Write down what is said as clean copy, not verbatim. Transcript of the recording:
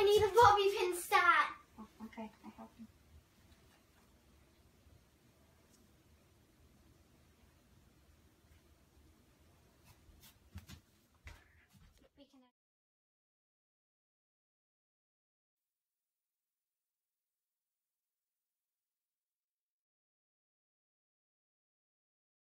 need a bobby pin start. Oh, okay, I help you.